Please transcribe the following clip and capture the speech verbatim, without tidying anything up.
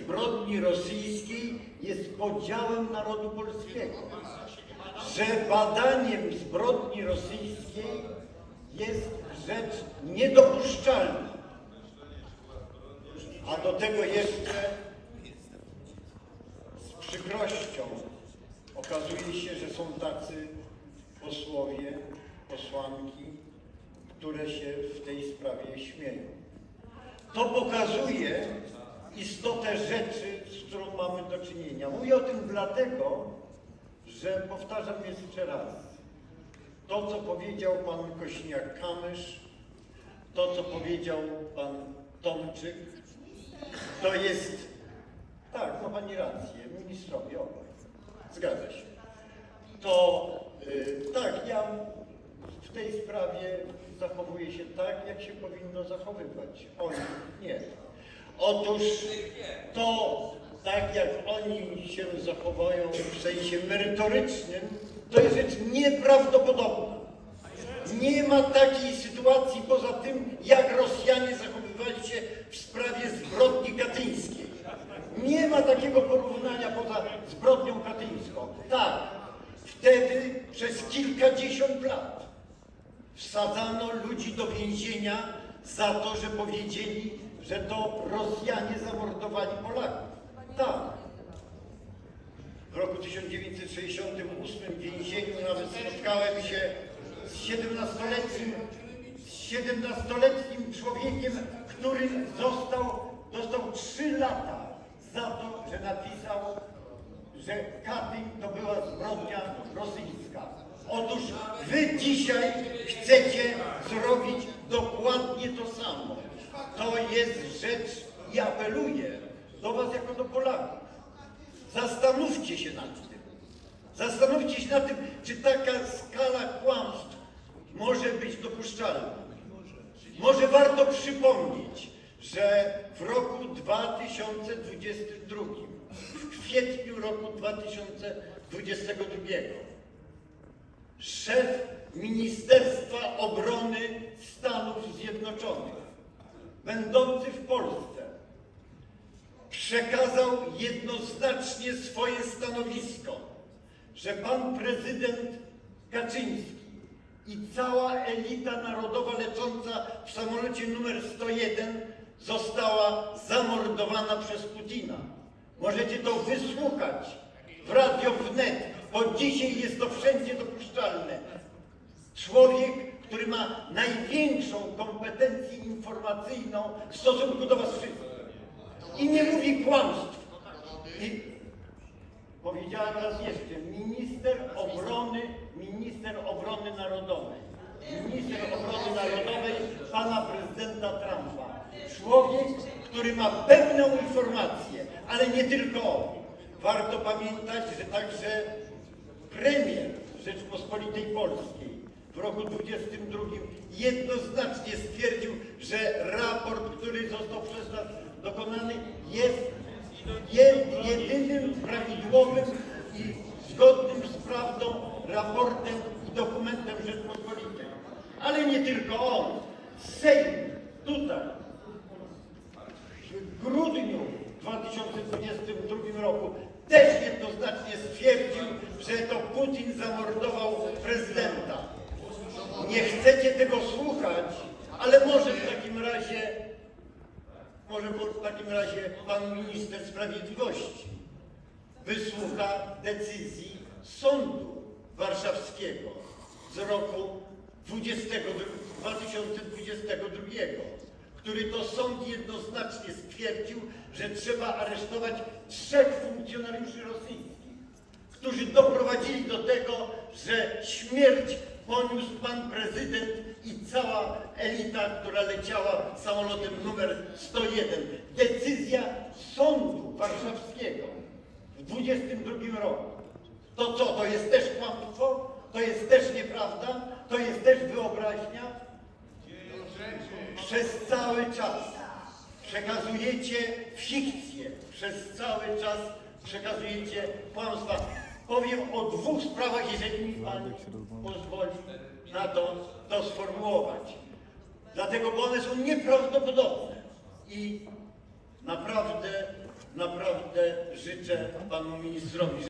zbrodni rosyjskiej jest podziałem narodu polskiego, że badaniem zbrodni rosyjskiej jest rzecz niedopuszczalna. A do tego jeszcze z przykrością okazuje się, że są tacy posłowie, posłanki, które się w tej sprawie śmieją. To pokazuje istotę rzeczy, z którą mamy do czynienia. Mówię o tym dlatego, że powtarzam jeszcze raz. To, co powiedział pan Kośniak-Kamysz, to, co powiedział pan Tomczyk, to jest, tak, ma pani rację, ministrowie obaj, zgadza się. To yy, tak, ja w tej sprawie zachowuję się tak, jak się powinno zachowywać. Oni nie. Otóż to, tak jak oni się zachowują w sensie merytorycznym, to jest rzecz nieprawdopodobna. Nie ma takiej sytuacji poza tym, jak Rosjanie zachowywali się w sprawie zbrodni katyńskiej. Nie ma takiego porównania poza zbrodnią katyńską. Tak, wtedy przez kilkadziesiąt lat wsadzano ludzi do więzienia za to, że powiedzieli, że to Rosjanie zamordowali Polaków. Tak. W roku tysiąc dziewięćset sześćdziesiątym ósmym w więzieniu nawet spotkałem się z siedemnastoletnim, z siedemnastoletnim człowiekiem, który został, dostał trzy lata za to, że napisał, że Katyń to była zbrodnia rosyjska. Otóż wy dzisiaj chcecie zrobić dokładnie to samo. To jest rzecz, i apeluję do was jako do Polaków. Zastanówcie się nad tym. Zastanówcie się nad tym, czy taka skala kłamstw może być dopuszczalna. Może warto przypomnieć, że w roku dwa tysiące dwudziestym drugim, w kwietniu roku dwa tysiące dwudziestego drugiego, szef Ministerstwa Obrony Stanów Zjednoczonych, będący w Polsce, przekazał jednoznacznie swoje stanowisko, że pan prezydent Kaczyński i cała elita narodowa lecząca w samolocie numer sto jeden została zamordowana przez Putina. Możecie to wysłuchać w Radio Wnet, bo dzisiaj jest to wszędzie dopuszczalne. Człowiek, który ma największą kompetencję informacyjną w stosunku do was wszystkich. I nie mówi kłamstw. I powiedziałem raz jeszcze, minister obrony, minister obrony narodowej, minister obrony narodowej pana prezydenta Trumpa. Człowiek, który ma pełną informację, ale nie tylko on. Warto pamiętać, że także premier Rzeczpospolitej Polskiej w roku dwudziestym drugim jednoznacznie stwierdził, że raport, który został przez nas dokonany, jest, jest jedynym prawidłowym i zgodnym z prawdą raportem i dokumentem Rzeczpospolitej. Ale nie tylko on. Sejm tutaj w grudniu dwa tysiące dwudziestym drugim roku też jednoznacznie stwierdził, że to Putin zamordował prezydenta. Nie chcecie tego słuchać, ale może w takim razie, może w takim razie pan minister sprawiedliwości wysłucha decyzji sądu warszawskiego z roku dwa tysiące dwudziestego drugiego, który to sąd jednoznacznie stwierdził, że trzeba aresztować trzech funkcjonariuszy rosyjskich, którzy doprowadzili do tego, że śmierć poniósł pan prezydent i cała elita, która leciała samolotem numer sto jeden. Decyzja sądu warszawskiego w dwudziestym drugim roku. To co, to jest też kłamstwo? To jest też nieprawda? To jest też wyobraźnia? Przez cały czas przekazujecie fikcję, przez cały czas przekazujecie kłamstwa. Powiem o dwóch sprawach, jeżeli mi pan pozwoli na to, to sformułować. Dlatego, bo one są nieprawdopodobne i naprawdę naprawdę życzę panu ministrowi,